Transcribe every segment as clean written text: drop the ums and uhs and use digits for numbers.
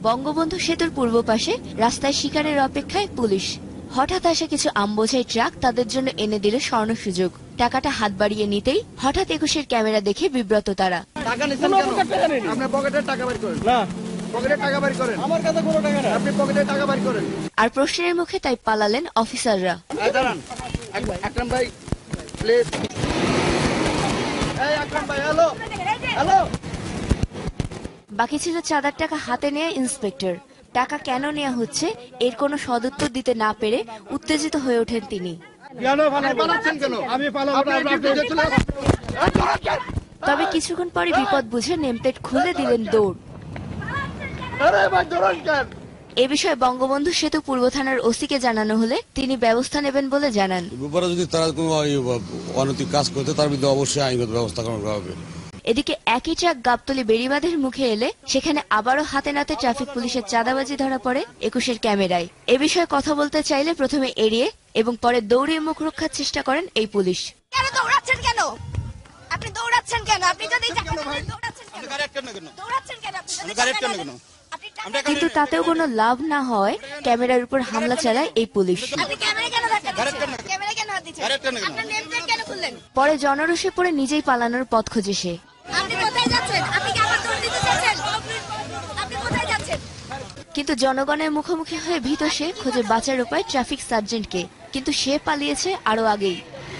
বঙ্গবন্ধু সেতুর পূর্ব পাশে রাস্তায় শিকারের অপেক্ষায় পুলিশ। হঠাৎ আসা কিছু আমবোঝাই ট্রাক তাদের জন্য এনে দিল স্বর্ণ সুযোগ। টাকাটা হাত বাড়িয়ে নিতেই হঠাৎ ২১-এর ক্যামেরা দেখে বিব্রত তারা। আর প্রশ্নের মুখে তাই পালালেন অফিসাররা। বাকি ছিল চাঁদার টাকা হাতে নেয়া ইন্সপেক্টর। টাকা কেন নেওয়া হচ্ছে এর কোনো সদুত্তর দিতে না পেরে উত্তেজিত হয়ে ওঠেন তিনি। তবে কিছুক্ষণ পরে বিপদ বুঝে নেমপ্লেট খুলে দিলেন দৌড়। এ বিষয়ে বঙ্গবন্ধু সেতু পূর্ব থানার ওসিকে জানানো হলে তিনি ব্যবস্থা নেবেন বলে জানান। যদি তারা কোনো অনৈতিক কাজ করতে তার বিরুদ্ধে অবশ্যই আইনগত ব্যবস্থা গ্রহণ করা হবে। এদিকে একই ট্রাক গাবতলী বেড়িবাঁধের মুখে এলে সেখানে আবারও হাতে নাতে ট্রাফিক পুলিশের চাঁদাবাজি ধরা পড়ে ২১-এর ক্যামেরায়। এ বিষয়ে কথা বলতে চাইলে প্রথমে এড়িয়ে এবং পরে দৌড়িয়ে মুখ রক্ষার চেষ্টা করেন এই পুলিশ। কেন দৌড়াচ্ছেন কেন? আপনি দৌড়াচ্ছেন কেন? আপনি যদি কিন্তু তাতেও কোনো লাভ না হয় ক্যামেরার উপর হামলা চালায় এই পুলিশ। পরে জনরোষে পড়ে নিজেই পালানোর পথ খুঁজে সে। কিন্তু জনগণের মুখোমুখি হয়ে ভীত সে খোঁজে বাঁচার উপায় ট্রাফিক সার্জেন্টকে, কিন্তু সে পালিয়েছে আরো আগেই।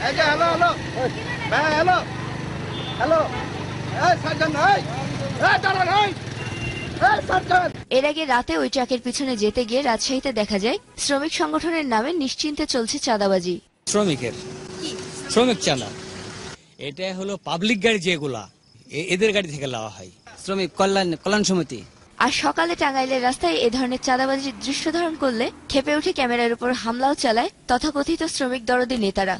এর আগে রাতে ওই ট্রাকের পিছনে যেতে গিয়ে রাজশাহীতে দেখা যায় শ্রমিক সংগঠনের নামে নিশ্চিন্তে চলছে চাঁদাবাজি। শ্রমিক চাঁদা এটা হলো পাবলিক গাড়ি যেগুলা এদের গাড়ি থেকে নেওয়া হয়, শ্রমিক কল্যাণ সমিতি। আর সকালে টাঙ্গাইলের রাস্তায় এ ধরনের চাঁদাবাজির দৃশ্য ধারণ করলে ক্ষেপে উঠে ক্যামেরার উপর হামলাও চালায় তথাকথিত শ্রমিক দরদি নেতারা।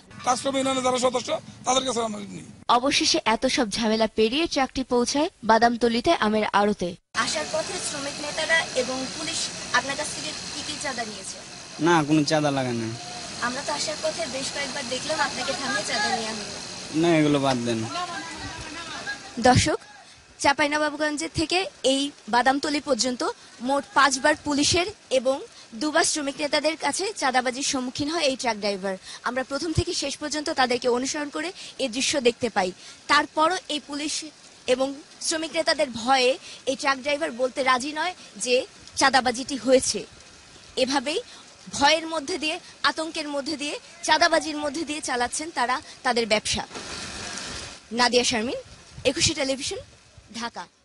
অবশেষে এত সব ঝামেলা পেরিয়ে ট্রাকটি পৌঁছায় বাদামতলীতে আমের আড়তে। আসার পথে শ্রমিক নেতারা এবং পুলিশ আপনার কাছ থেকে কি চাঁদা নিয়েছে? না, কোনো চাঁদা লাগে না। আমরা তো আসার পথে বেশ কয়েকবার দেখলাম আপনাকে থামিয়ে চাঁদা নেওয়া হলো। না, এগুলো বাদ দেন। দর্শক, চাঁপাইনবাবগঞ্জের থেকে এই বাদামতলী পর্যন্ত মোট 5 বার পুলিশের এবং 2 বার শ্রমিক নেতাদের কাছে চাঁদাবাজির সম্মুখীন হয় এই ট্রাক ড্রাইভার। আমরা প্রথম থেকে শেষ পর্যন্ত তাদেরকে অনুসরণ করে এই দৃশ্য দেখতে পাই। তারপরও এই পুলিশ এবং শ্রমিক নেতাদের ভয়ে এই ট্রাক ড্রাইভার বলতে রাজি নয় যে চাঁদাবাজিটি হয়েছে। এভাবেই ভয়ের মধ্যে দিয়ে, আতঙ্কের মধ্যে দিয়ে, চাঁদাবাজির মধ্যে দিয়ে চালাচ্ছেন তারা তাদের ব্যবসা। নাদিয়া শারমিন, 21 টেলিভিশন, ঢাকা।